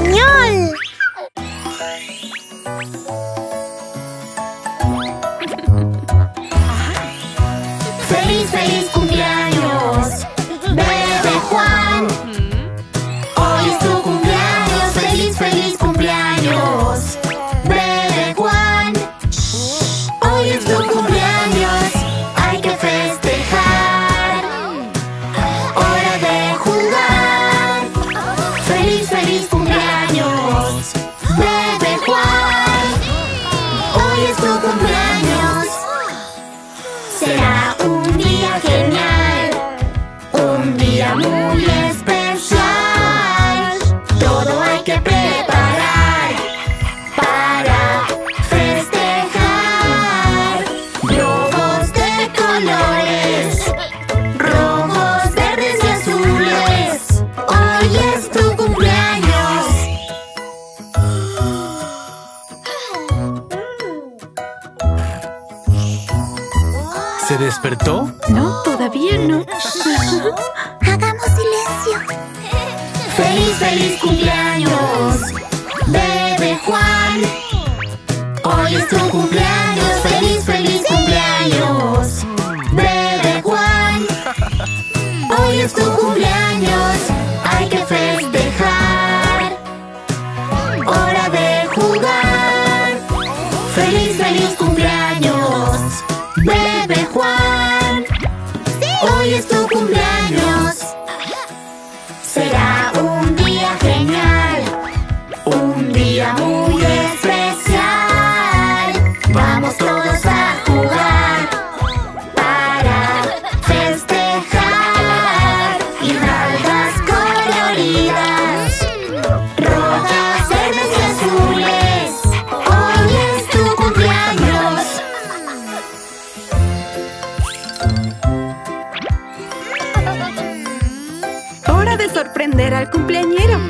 ¡Genial! ¡Feliz, feliz cumpleaños, bebé Juan! Hoy es tu cumpleaños, feliz, feliz cumpleaños, bebé Juan. Hoy es tu cumpleaños, hay que festejar. Hora de jugar. Feliz, feliz cumpleaños, bebé Juan. Hoy es tu cumpleaños. Será un día genial, un día muy especial. Todo hay que preparar para festejar. Globos de colores, rojos, verdes y azules. Hoy es tu cumpleaños. ¿Se despertó? No, todavía no. ¡Hagamos silencio! ¡Feliz, feliz cumpleaños, bebé Juan! Hoy es tu cumpleaños, feliz, feliz cumpleaños, bebé Juan. Hoy es tu cumpleaños, hay que festejar. Hora de jugar. Feliz, feliz cumpleaños, bebé Juan. Hoy es tu cumpleaños. Será un día genial, un día muy especial. Vamos todos a jugar para festejar. Guirnaldas coloridas, rojas, verdes y azules. Hoy es tu cumpleaños. Hora de sorprender al cumpleañero.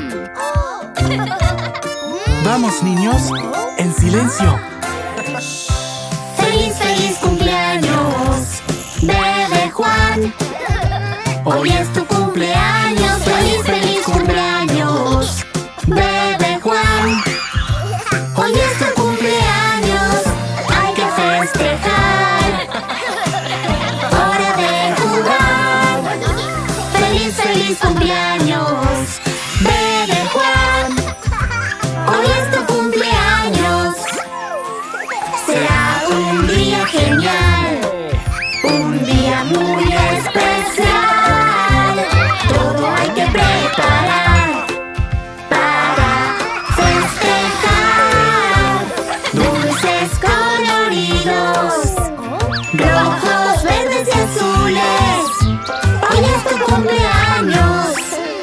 Vamos, niños, en silencio. Feliz, feliz cumpleaños, bebé Juan. Hoy es tu cumpleaños, feliz, feliz cumpleaños, bebé Juan. Hoy es tu cumpleaños, hay que festejar. Hora de jugar. Feliz, feliz cumpleaños, bebé Juan. Hoy es tu cumpleaños. Será un día genial, un día muy especial. Todo hay que preparar para festejar. Dulces coloridos, rojos, verdes y azules. Hoy es tu cumpleaños.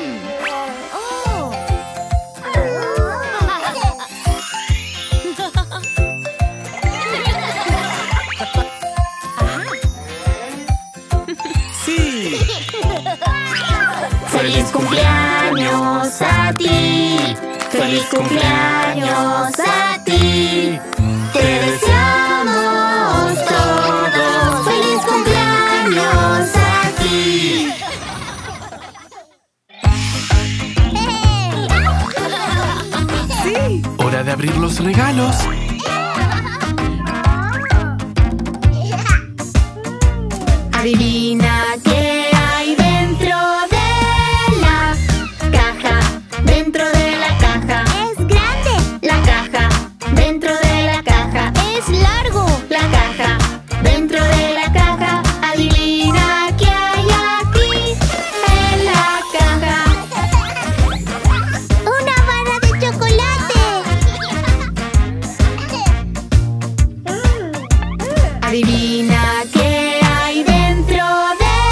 ¡Sí! Feliz cumpleaños a ti, feliz cumpleaños a ti. Te deseamos todos feliz cumpleaños a ti. Sí. Hora de abrir los regalos. Adivina qué hay dentro de la caja, dentro de la caja. ¡Es grande! La caja, dentro de la caja. ¡Es largo! La caja, dentro de la caja. Adivina qué hay aquí en la caja. ¡Una barra de chocolate! Adivina qué hay dentro de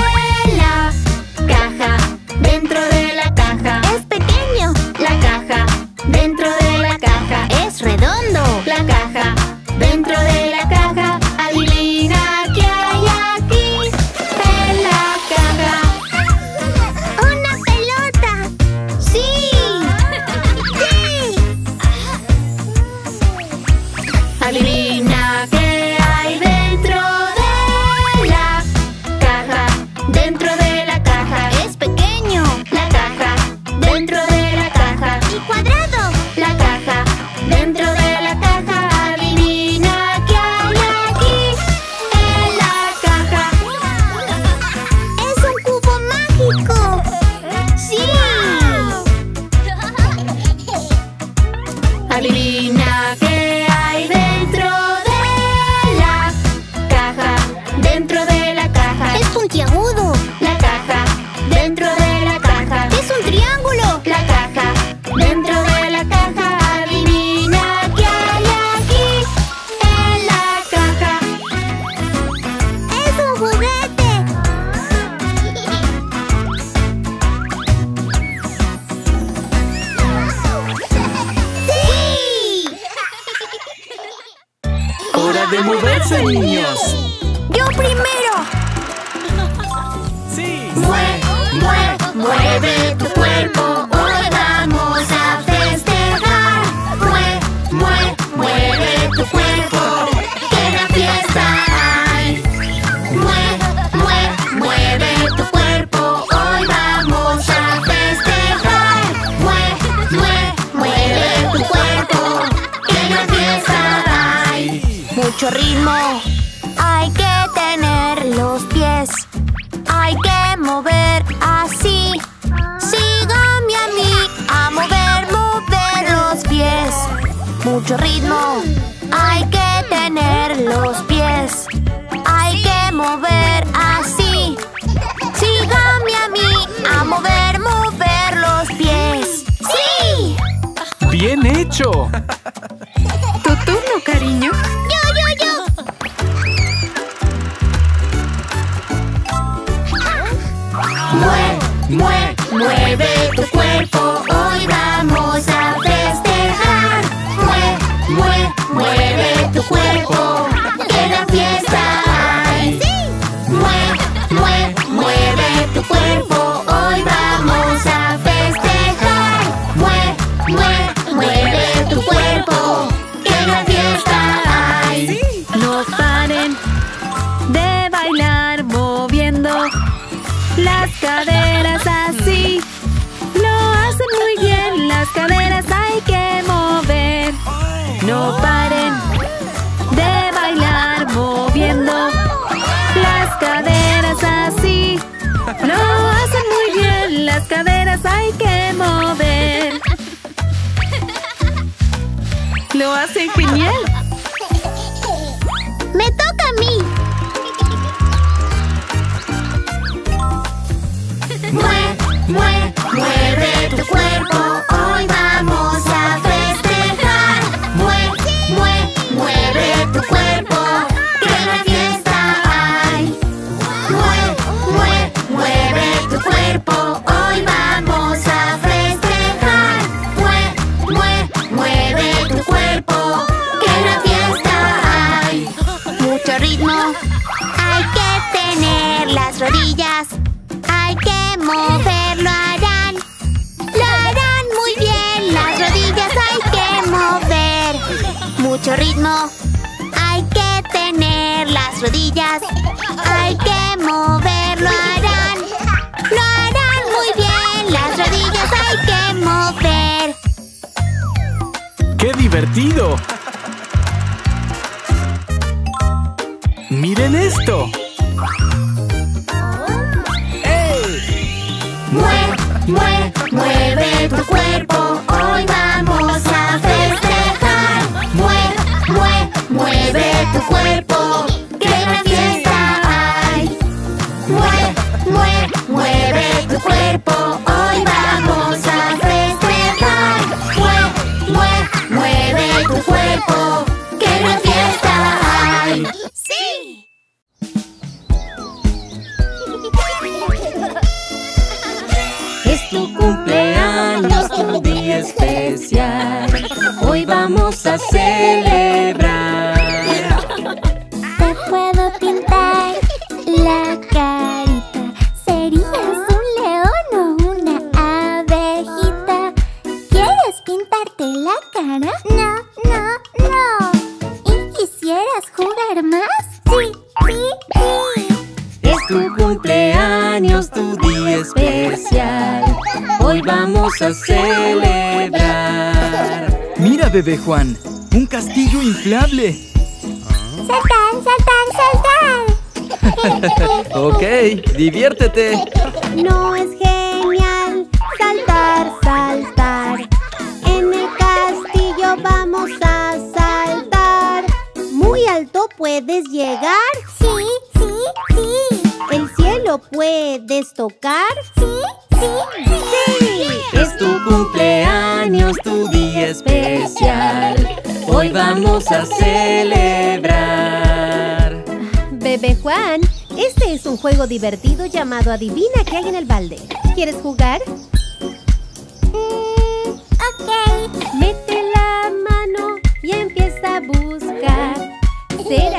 de moverse, niños. ¡Yo primero! Sí. Mueve tu cuerpo, hoy vamos a festejar. Mueve tu cuerpo, que la fiesta hay. Mueve tu cuerpo, hoy vamos a festejar. Mueve tu cuerpo, que la fiesta hay. Mucho ritmo. Hay que tener los pies. Hay que mover así. Sígame a mí a mover los pies. Mucho ritmo. Hay que tener los pies. Hay que mover así. Sígame a mí a mover los pies. ¡Sí! ¡Bien hecho! Tu turno, cariño. ¡Yo! Mueve tu cuerpo, hoy vamos a festejar. Mueve tu cuerpo, que la fiesta hay. Mueve tu cuerpo, hoy vamos a festejar. Mueve tu cuerpo, que la fiesta hay. No paren de bailar moviendo las caderas así. Lo hacen muy bien, las caderas hay que mover. No paren de bailar moviendo las caderas así. Lo hacen muy bien, las caderas hay que mover. Lo hacen genial. ¡Me toca a mí! Mueve tu cuerpo, hoy vamos a festejar. Mueve tu cuerpo, que la fiesta hay. Mueve tu cuerpo, hoy vamos a festejar. Mueve tu cuerpo, que la fiesta hay. Mucho ritmo. Hay que tener las rodillas. Hay que mover, lo harán. Lo harán muy bien. Las rodillas hay que mover. Mucho ritmo. Hay que tener las rodillas. Hay que mover, lo harán. Lo harán muy bien. Las rodillas hay que mover. ¡Qué divertido! ¡Miren esto! Mueve tu cuerpo, hoy vamos a festejar. Mueve tu cuerpo, que la fiesta hay. Mueve tu cuerpo, hoy vamos a festejar. Mueve tu cuerpo, que la fiesta hay. ¡Sí! Es tu cumpleaños, tu día especial. Hoy vamos a celebrar. Te puedo pintar la carita. ¿Serías un león o una abejita? ¿Quieres pintarte la cara? No. ¿Y quisieras jugar más? Sí. Es tu cumpleaños, tu día especial. Hoy vamos a celebrar. Mira, bebé Juan, un castillo inflable. ¡Saltar! Ok, diviértete. No es genial saltar. En el castillo vamos a saltar. ¿Muy alto puedes llegar? Sí. ¿El cielo puedes tocar? Sí. Es tu cumpleaños, tu día especial. Hoy vamos a celebrar. Bebé Juan, este es un juego divertido llamado Adivina qué hay en el balde. ¿Quieres jugar? Ok. Mete la mano y empieza a buscar. ¿Será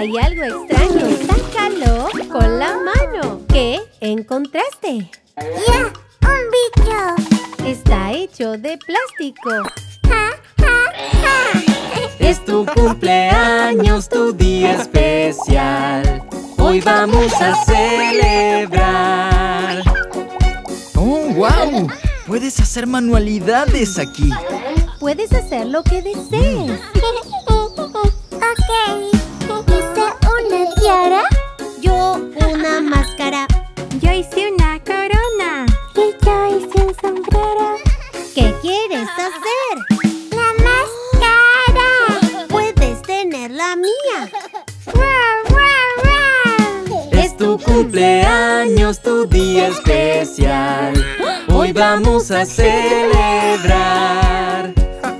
Hay algo extraño. Sácalo con la mano. ¿Qué encontraste? ¡Ya! ¡Un bicho! Está hecho de plástico. ¡Ja, ja, ja! Es tu cumpleaños, tu día especial. Hoy vamos a celebrar. ¡Oh, wow! Puedes hacer manualidades aquí. Puedes hacer lo que desees. Ok. ¿Hice una tiara? Yo una máscara. Yo hice una corona. Y yo hice un sombrero. ¿Qué quieres hacer? ¡La máscara! Puedes tener la mía. ¡Wow, wow, wow! Es tu cumpleaños, tu día especial. Hoy vamos a celebrar.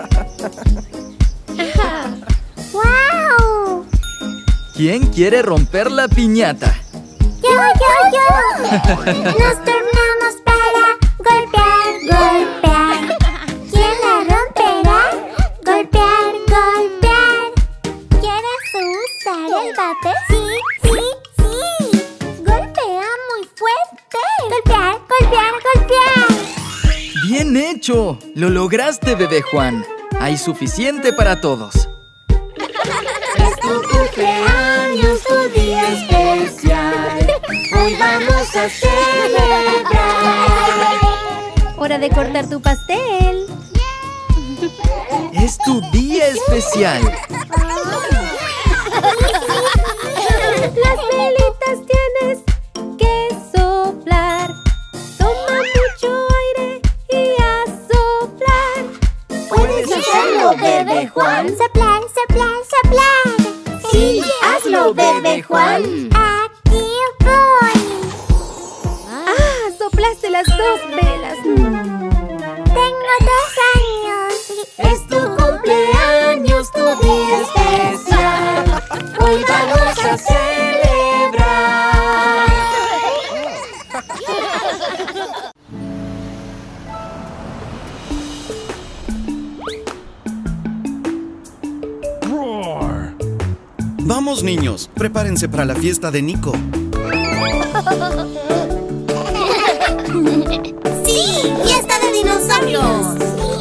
¡Wow! ¿Quién quiere romper la piñata? ¡Yo! Nos turnamos para golpear, golpear. ¿Quién la romperá? Golpear, golpear. ¿Quieres usar el bate? Sí. Golpea muy fuerte. Golpear, golpear, golpear. ¡Bien hecho! ¡Lo lograste, bebé Juan! Hay suficiente para todos. Es tu cumpleaños, tu día especial. Hoy vamos a celebrar. Hora de cortar tu pastel. Es tu día especial. Las velitas tienes que soplar. Toma mucho aire y a soplar. ¿Puedes hacerlo, bebé Juan? Soplar, soplar, soplar. Sí, hazlo, bebé Juan. Aquí voy. Soplaste las dos velas. Tengo 2 años. Es tu cumpleaños, tu día especial. Hoy vamos a celebrar. Vamos, niños, prepárense para la fiesta de Nico. ¡Sí! ¡Fiesta de dinosaurios!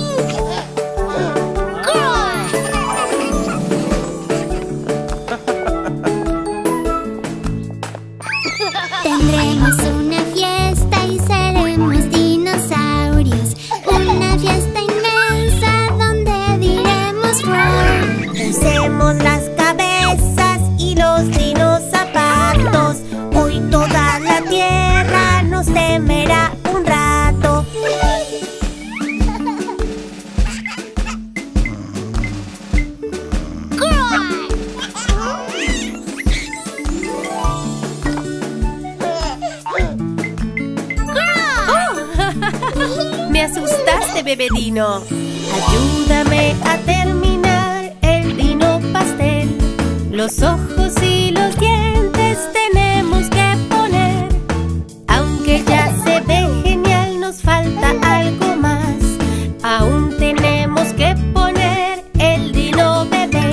Tendremos una fiesta y seremos dinosaurios. Una fiesta inmensa donde diremos roar. Usemos las cabezas y los dinozapatos. Hoy toda la tierra nos temerá un rato. Me asustaste, bebé Dino. Ayúdame a terminar el dino pastel. Los ojos y los dientes tenemos que poner. Aunque ya se ve genial, nos falta algo más. Aún tenemos que poner el dino bebé.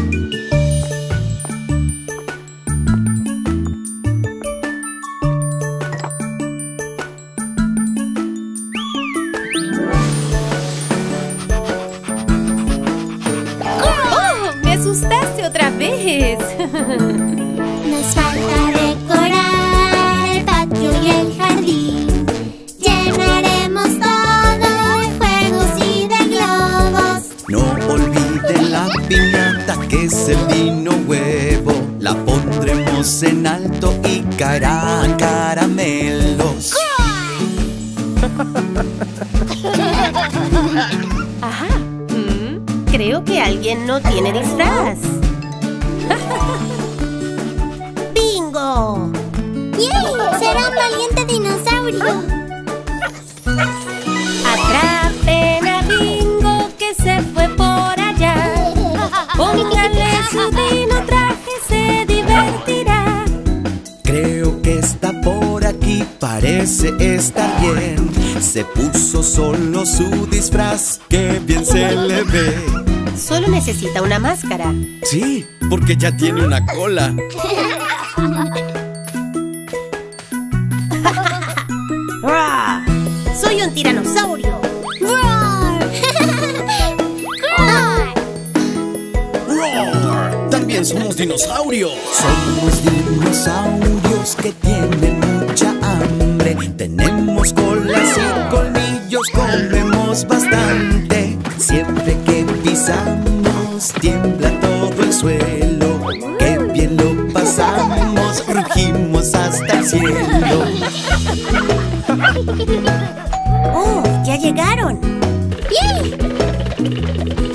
¡Me asustaste otra vez! Nos falta decorar el patio y el jardín. Llenaremos todo de juegos y de globos. No olviden la piñata que es el dino huevo. La pondremos en alto y caerán caramelos. Ajá. Creo que alguien no tiene disfraz. ¡Bingo! ¡Yay! ¡Será un valiente dinosaurio! Atrapen a Bingo que se fue por allá. Póngale su dino traje, se divertirá. Creo que está por aquí, parece estar bien. Se puso solo su disfraz, qué bien se le ve. Solo necesita una máscara. Sí, porque ya tiene una cola. ¡Roar! ¡Soy un tiranosaurio! ¡Roar! ¡Roar! También somos dinosaurios. Somos dinosaurios que tienen mucha hambre. Tenemos colas y colmillos, comemos bastante. Siempre que pisamos tiembla todo el suelo. Qué bien lo pasamos, rugimos hasta el cielo. ¡Oh! ¡Ya llegaron! ¡Yay!